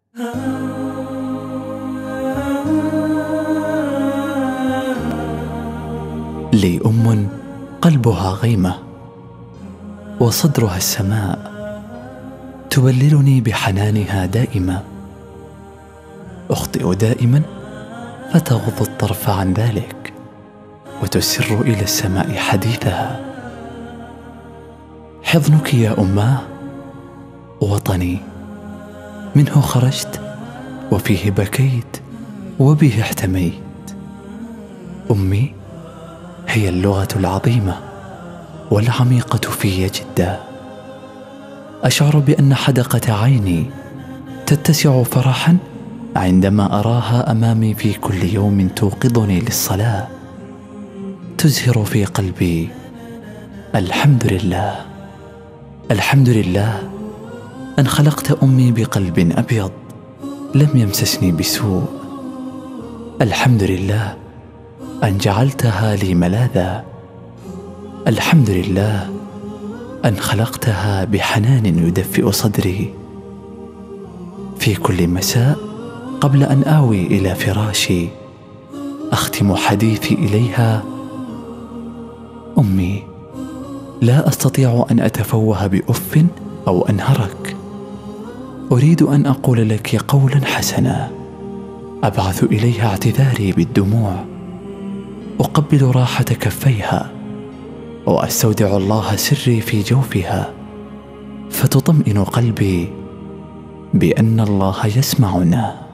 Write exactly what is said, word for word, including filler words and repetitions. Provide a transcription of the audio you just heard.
لي أم قلبها غيمة وصدرها السماء، تبللني بحنانها دائما. أخطئ دائما فتغض الطرف عن ذلك وتسر إلى السماء حديثها. حضنك يا أماه وطني، منه خرجت وفيه بكيت وبه احتميت. أمي هي اللغة العظيمة والعميقة في جدا. أشعر بأن حدقة عيني تتسع فرحا عندما أراها أمامي في كل يوم توقظني للصلاة. تزهر في قلبي الحمد لله، الحمد لله أن خلقت أمي بقلب أبيض لم يمسسني بسوء. الحمد لله أن جعلتها لي ملاذا. الحمد لله أن خلقتها بحنان يدفئ صدري. في كل مساء قبل أن آوي إلى فراشي أختم حديثي إليها: أمي، لا أستطيع أن أتفوه بأف أو أنهرك. أريد أن أقول لك قولا حسنا أبعث إليها اعتذاري بالدموع. أقبل راحة كفيها وأستودع الله سري في جوفها، فتطمئن قلبي بأن الله يسمعنا.